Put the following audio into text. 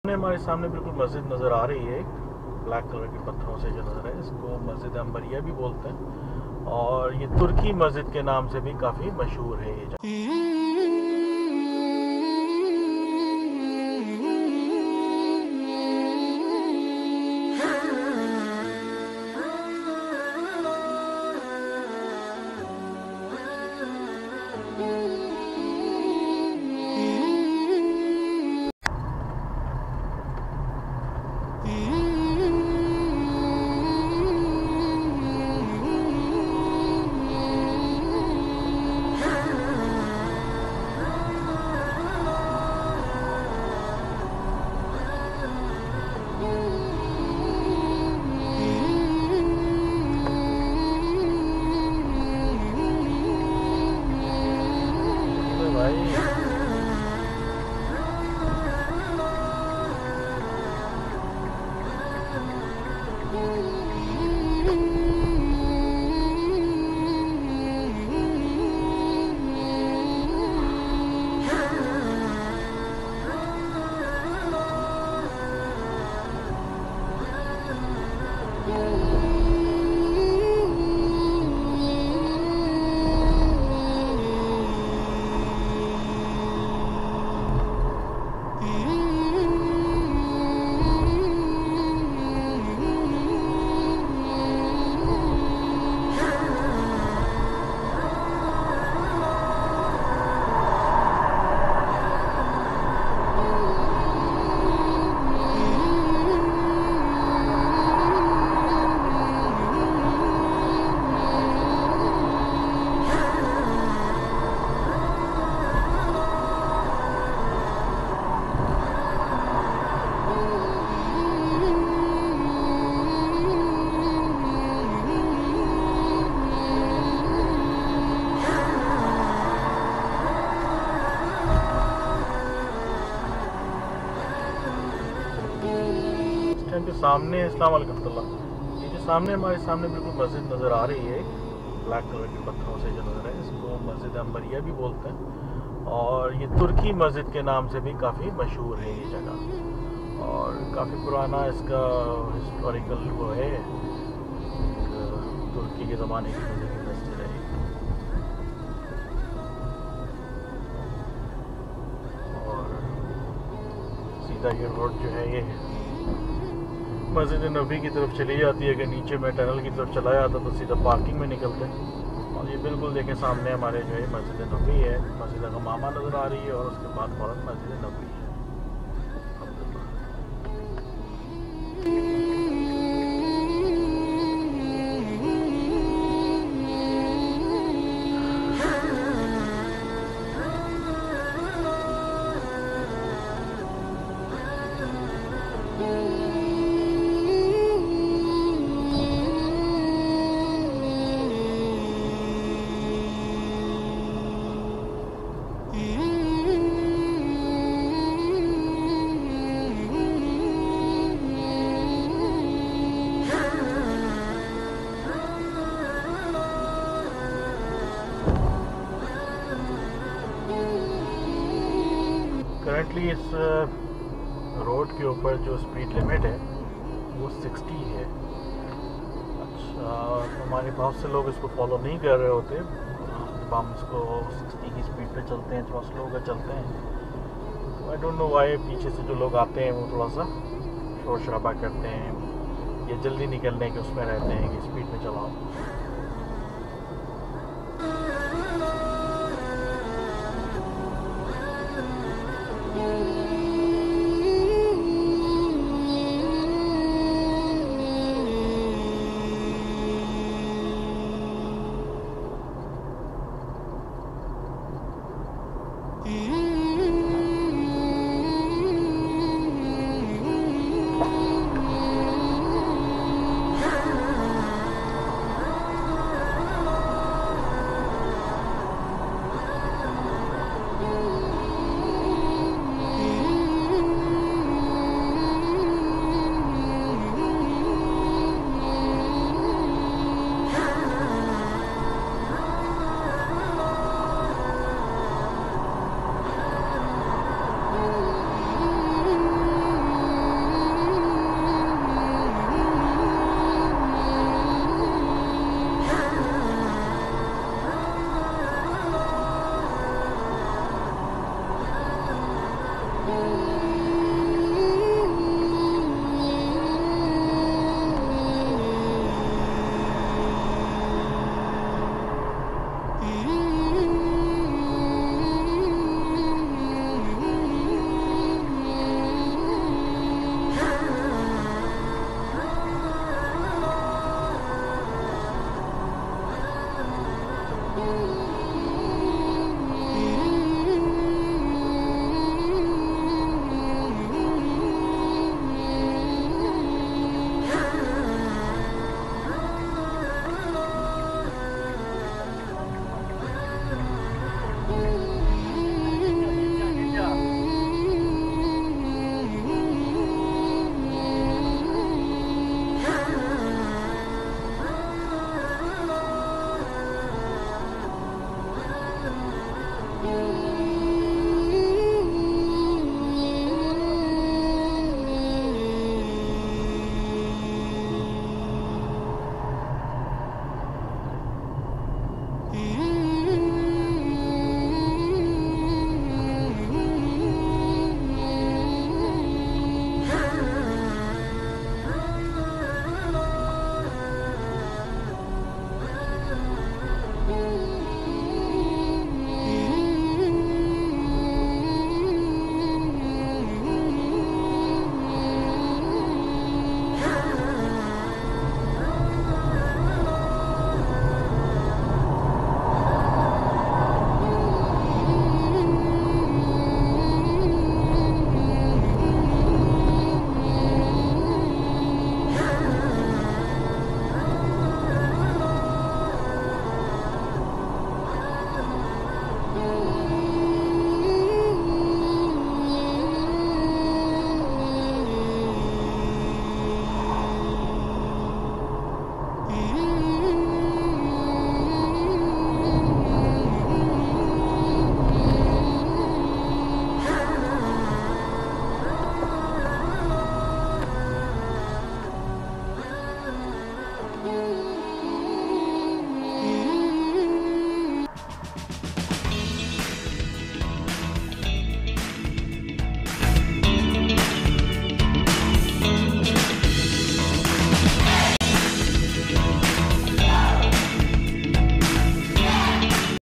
हमारे सामने बिल्कुल मस्जिद नज़र आ रही है, ब्लैक कलर के पत्थरों से जो नज़र है, इसको मस्जिद अंबरिया भी बोलते हैं और ये तुर्की मस्जिद के नाम से भी काफ़ी मशहूर है ये जगह। के सामने अस्सलाम वालेकुम, ये जो सामने हमारे सामने बिल्कुल मस्जिद नज़र आ रही है, ब्लैक कलर के पत्थरों से जो नज़र है, इसको मस्जिद अंबरिया भी बोलते हैं और ये तुर्की मस्जिद के नाम से भी काफ़ी मशहूर है ये जगह और काफ़ी पुराना इसका हिस्टोरिकल वो है, तुर्की के ज़माने की मस्जिद है और सीधा ये रोड जो है ये मस्जिद नबी की तरफ चली जाती है। अगर नीचे में टनल की तरफ चला जाता तो सीधा पार्किंग में निकलते और ये बिल्कुल देखें सामने हमारे जो है मस्जिद नबी है, मस्जिद गमामा नज़र आ रही है और उसके बाद फौरन मस्जिद नबी है। करंटली इस रोड के ऊपर जो स्पीड लिमिट है वो 60 है। अच्छा, हमारे बहुत से लोग इसको फॉलो नहीं कर रहे होते, जब हम इसको 60 की स्पीड पे चलते हैं, थोड़ा स्लो कर चलते हैं, तो आई डोंट नो वाई पीछे से जो लोग आते हैं वो थोड़ा सा शोर शराबा करते हैं, ये जल्दी निकलने के उसमें रहते हैं कि स्पीड में चलाओ।